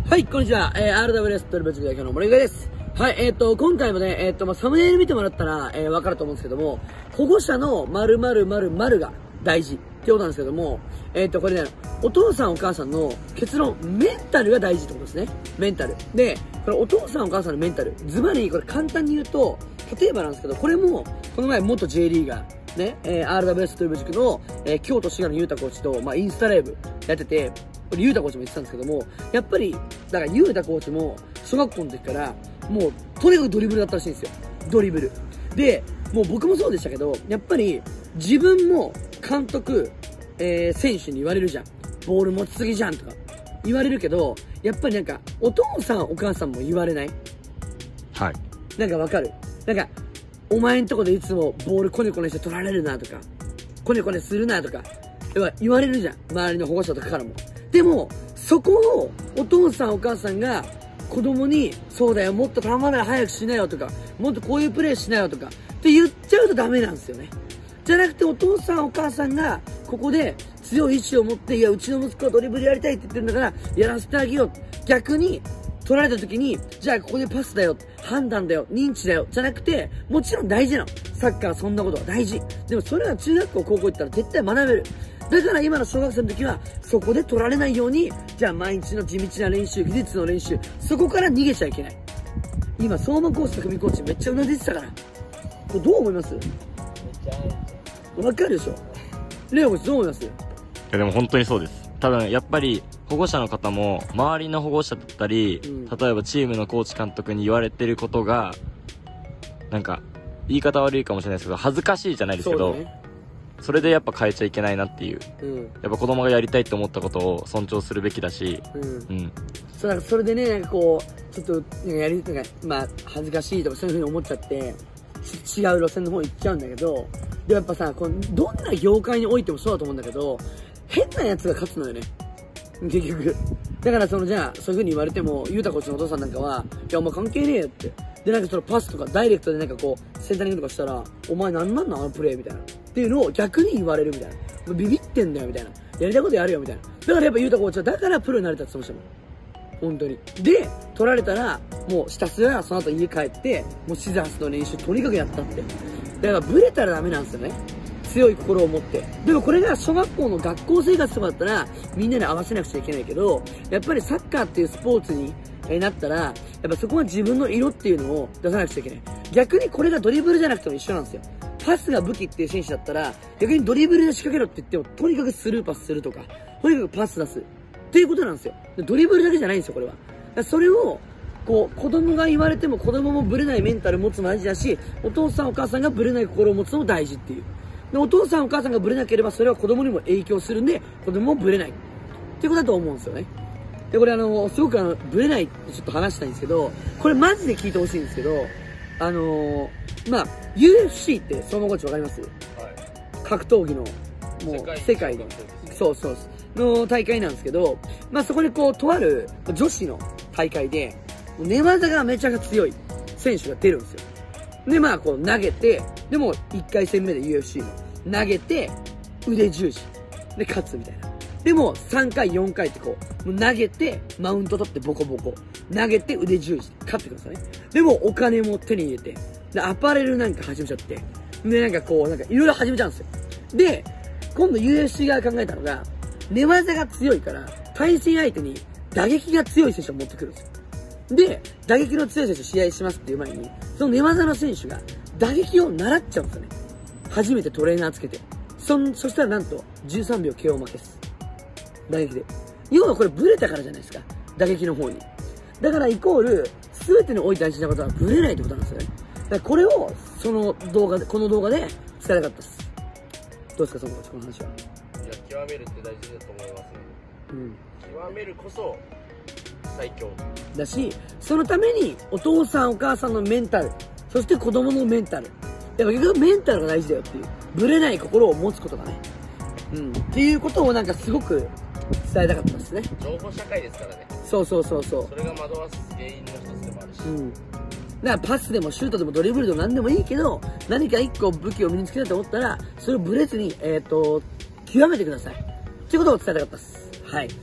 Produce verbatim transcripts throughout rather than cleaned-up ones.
はい、こんにちは。えー、アールダブリューエス トリプル代表の森上です。はい、えっ、ー、と、今回もね、えっ、ー、と、まあ、サムネイル見てもらったら、えー、わかると思うんですけども、保護者の〇〇〇〇が大事ってことなんですけども、えっ、ー、と、これね、お父さんお母さんの結論、メンタルが大事ってことですね。メンタル。で、これお父さんお母さんのメンタル。ズバリ、これ簡単に言うと、例えばなんですけど、これも、この前元 J リーガー、ね、えー、アールダブリューエス という塾の、えー、京都滋賀のゆうたコーチと、まあ、インスタライブやってて、これ、ゆうたコーチも言ってたんですけども、やっぱり、だから、ゆうたコーチも、小学校の時から、もう、とにかくドリブルだったらしいんですよ。ドリブル。で、もう僕もそうでしたけど、やっぱり、自分も、監督、えー、選手に言われるじゃん。ボール持ちすぎじゃんとか、言われるけど、やっぱりなんか、お父さん、お母さんも言われない？ はい。 なんかわかる？なんか、お前んとこでいつもボールコネコネして取られるなとか、コネコネするなとか、言われるじゃん。周りの保護者とかからも。でも、そこをお父さんお母さんが子供に、そうだよ、もっと球なら早くしなよとか、もっとこういうプレーしなよとか、って言っちゃうとダメなんですよね。じゃなくてお父さんお母さんが、ここで強い意志を持って、いや、うちの息子はドリブルやりたいって言ってるんだから、やらせてあげよう。逆に、取られた時に、じゃあここでパスだよ、判断だよ、認知だよ、じゃなくて、もちろん大事なの。サッカーそんなことは大事。でもそれは中学校、高校行ったら絶対学べる。だから今の小学生の時は、そこで取られないように、じゃあ毎日の地道な練習、技術の練習、そこから逃げちゃいけない。今、相馬コーチと組コーチめっちゃうなずいてたから。これどう思います？めっちゃわかるでしょ？レオコーチどう思います？いやでも本当にそうです。多分やっぱり保護者の方も周りの保護者だったり、うん、例えばチームのコーチ監督に言われてることがなんか言い方悪いかもしれないですけど恥ずかしいじゃないですけど そ,、ね、それでやっぱ変えちゃいけないなっていう、うん、やっぱ子供がやりたいと思ったことを尊重するべきだし、うんうん、 そうなんかそれでねなんかこうちょっとやりなんかまあ恥ずかしいとかそういうふうに思っちゃって違う路線の方行っちゃうんだけど、でもやっぱさこのどんな業界においてもそうだと思うんだけど、変なやつが勝つのよね結局。だからそのじゃあそういう風に言われてもゆうたコーチのお父さんなんかはいやお前関係ねえよって、でなんかそのパスとかダイレクトでなんかこうセンタリングとかしたらお前なんなんのあのプレーみたいなっていうのを逆に言われるみたいな、ビビってんだよみたいな、やりたいことやるよみたいな。だからやっぱゆうたコーチはだからプロになれたって言ってましたもん本当に。で取られたらもうひたすらその後家帰ってもうシザースの練習とにかくやったって。だからブレたらダメなんですよね、強い心を持って。でもこれが小学校の学校生活とかだったらみんなで合わせなくちゃいけないけど、やっぱりサッカーっていうスポーツになったらやっぱそこは自分の色っていうのを出さなくちゃいけない。逆にこれがドリブルじゃなくても一緒なんですよ。パスが武器っていう選手だったら逆にドリブルで仕掛けろって言ってもとにかくスルーパスするとかとにかくパス出すっていうことなんですよ。ドリブルだけじゃないんですよこれは。だからそれをこう子供が言われても子供もブレないメンタルを持つのも大事だし、お父さんお母さんがブレない心を持つのも大事っていう。でお父さんお母さんがブレなければそれは子供にも影響するんで子供もブレないっていうことだと思うんですよね。でこれあのすごくあのブレないってちょっと話したいんですけど、これマジで聞いてほしいんですけど、あのー、まあ ユーエフシー って相馬コーチわかります？はい、格闘技のもう世界のそうそうの大会なんですけど、まあそこにこうとある女子の大会で寝技がめちゃくちゃ強い選手が出るんですよ。でまあこう投げて、でもいっかい戦目で ユーエフシー の投げて腕十字で勝つみたいな。でもさんかいよんかいってこう投げてマウント取ってボコボコ投げて腕十字で勝ってくるんですよね。でもお金も手に入れてでアパレルなんか始めちゃって、でなんかこうなんかいろいろ始めちゃうんですよ。で今度 ユーエフシー が考えたのが寝技が強いから対戦相手に打撃が強い選手を持ってくるんですよ。で打撃の強い選手試合しますっていう前にその寝技の選手が打撃を習っちゃうんですよね。初めてトレーナーつけて。そん、そしたらなんとじゅうさんびょう ケーオー 負けです。打撃で。要はこれブレたからじゃないですか。打撃の方に。だからイコール、すべてにおいて大事なことはブレないってことなんですよね。だからこれを、その動画で、この動画で伝えたかったです。どうですか、その、この話は。 いや、極めるって大事だと思いますね。うん。極めるこそ、最強。 だし、そのために、お父さんお母さんのメンタル、そして子供のメンタル。やっぱ結局メンタルが大事だよっていう。ブレない心を持つことがね。うん。っていうことをなんかすごく伝えたかったですね。 情報社会ですからね。 そうそうそうそう。 それが惑わす原因の一つでもあるし。うん。 だからパスでもシュートでもドリブルでも何でもいいけど、何か一個武器を身につけたいと思ったら、それをブレずに、えっと、極めてください。っていうことを伝えたかったです。はい。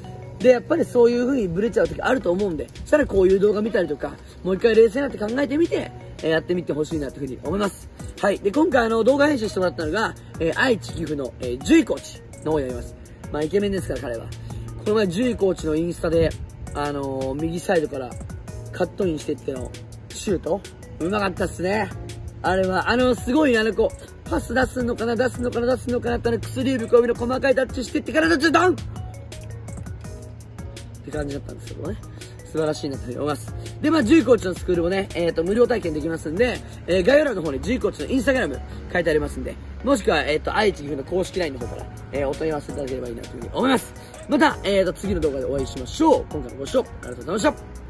で、やっぱりそういう風にブレちゃう時あると思うんで、そしたらこういう動画見たりとか、もう一回冷静になって考えてみて、えー、やってみてほしいなという風に思います。はい。で、今回あの、動画編集してもらったのが、えー、愛知岐阜の、えー、ジュイコーチの方になります。まあ、イケメンですから、彼は。この前、ジュイコーチのインスタで、あのー、右サイドからカットインしてっての、シュートうまかったっすね。あれは、あの、すごい、あの、こう、パス出すのかな、出すのかな、出すのかなって、あの、薬指小指の細かいタッチしてってからの、ちょっとダウンって感じだったんですけどね。素晴らしいなと思います。で、まあ、ジュイコーチのスクールもね、えっと、無料体験できますんで、えー、概要欄の方にジュイコーチのインスタグラム書いてありますんで、もしくは、えっと、愛知岐阜の公式 ライン の方から、えー、お問い合わせいただければいいなというふうに思います。また、えっと、次の動画でお会いしましょう。今回のご視聴ありがとうございました。